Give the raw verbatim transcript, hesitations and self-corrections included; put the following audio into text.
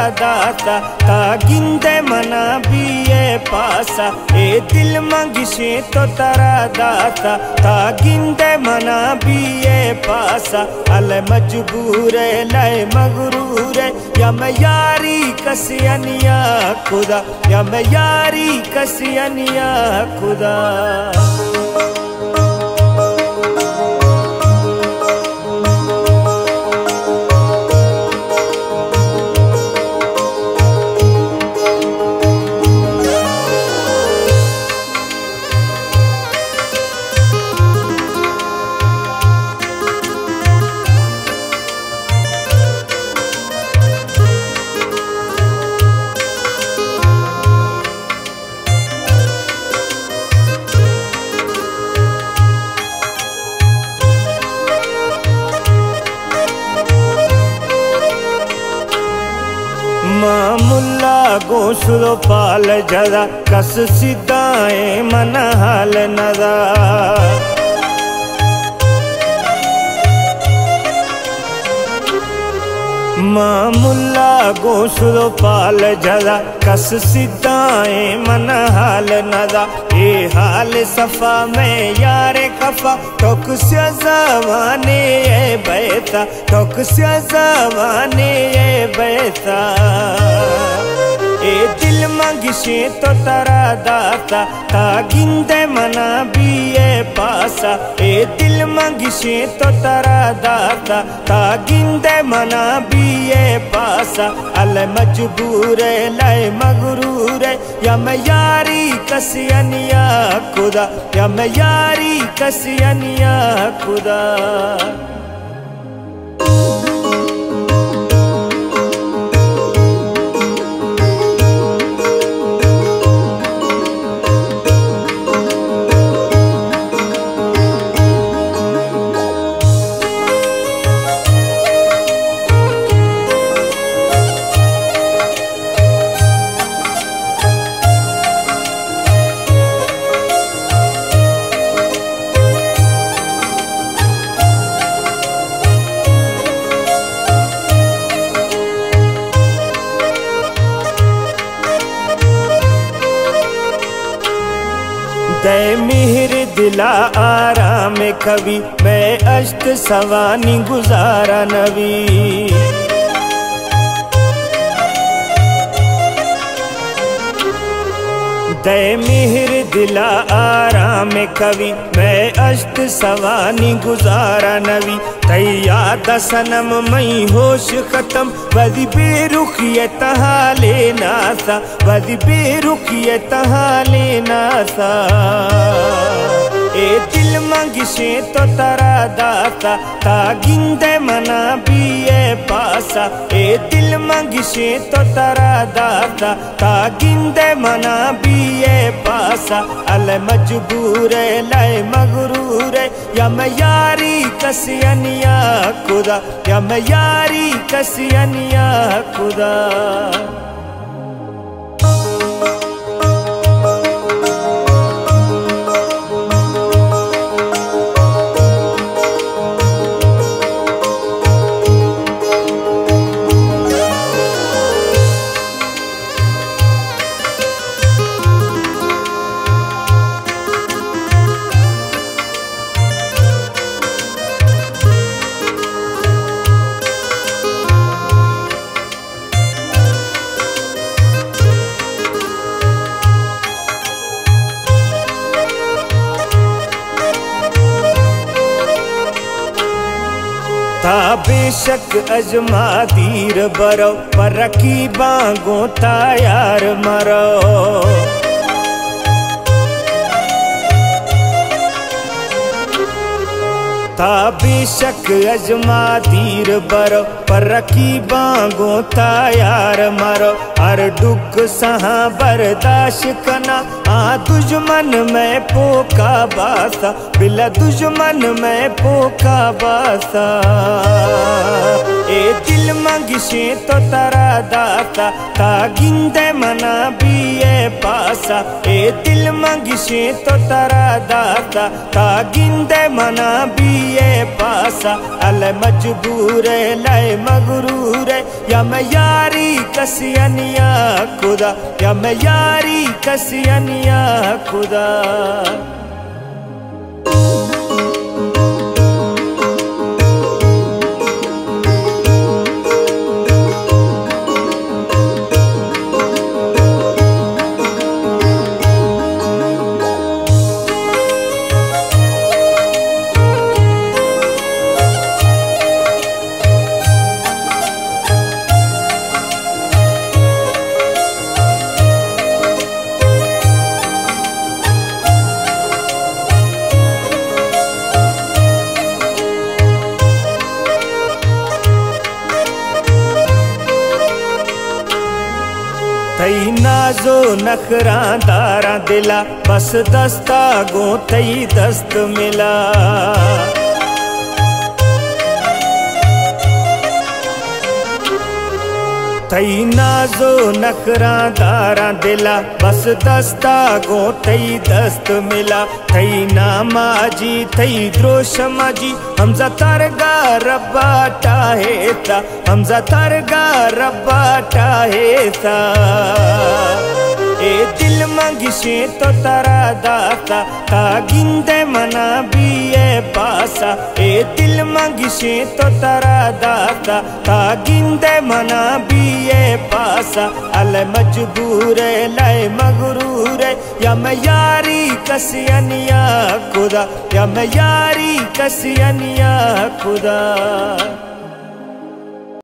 दाता ता गिंदे मना बिये पासा ए दिल मंगिशे तो तारा दाता ता गिंदे मना बिये पासा अल मजबूर लय मगरूर या मैं यारी कसियनिया खुदा या मैं यारी कसियनिया खुदा। मुल्ला गोसलो पाल जदा कस सिदाए मन हाल नदा माँ मुल्ला गोसलो पाल जदा कस सिदाए मन हाल नदा ए हाल सफा में यारे कफा ठोक से जवाने ए बैता ठोक से जवाने ए बैता ए दिल मंगिशे तो तारा दाता ता गिंदे मना बिये पासा ए दिल मंगिशे तो तारा दाता ता गिंदे मना बिये पासा अल मजबूर लय मगरूर या मैं यारी कसियनिया खुदा या मैं यारी कसियनिया खुदा। दे मिहिर दिला आराम कवि मैं अष्ट सवानी गुजारा नबी दे मिहिर दिला आराम कवि मैं अष्ट सवानी गुजारा नबी तैया दसनम मई होश खत्म वदी बेरुखिए तहा लेना सा वदी बेरुखिए तहा लेना सा ए दिल मंगिशे तो तारा दाता ता गिंदे मना बिये पासा ए दिल मंगिशे तो तारा दाता ता गिंदे मना बिये पासा अल मजबूर लय मगरूर या मैं यारी कसियनिया खुदा या मैं यारी कसियनिया खुदा। ता बेशक अजमा दीर बरो पर की बांगो तायार मरो ता बेशक अजमा दीर बरो पर की बांगो तायार मरो हर दुख सहा बर्दाश्त कना आ दुश्मन में पोका बासा बिला दुश्मन में पोका बासा ए दिल मंगिशे तो तारा दाता ता गिंदे मना भी ए पासा ए दिल मंगिशे तो तारा दाता ता गिंदे मना भी ए पासा अल मजबूर लय मगरूर या मैं यारी कसियनिया खुदा या मैं यारी कसियनिया खुदा तई नाजो नखरा दारा दिला बस दस्ता गो तई दस्त मिला तई नाजो नखरा दारा दिला बस दस्ता गो तई दस्त मिला तई नामा जी तई द्रोश माजी हमजा तरगा रब्बा टाहेता हमजा तरगा रब्बा टाहेता ए दिल मंगिशे तो तारा दाता ता गिंदे मना भी ए पासा ए दिल मंगिशे तो तारा दाता ता गिंदे मना भी ए पासा अल मजबूर लय मगरूर या मैं यारी कसियनिया खुदा या मैं यारी कसियनिया खुदा।